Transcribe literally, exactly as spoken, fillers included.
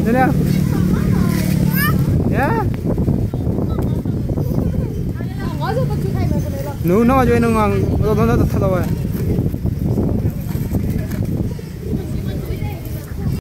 Đây nè. Nhá. Nú nó cho nó ngon, nó nó thật thật rồi.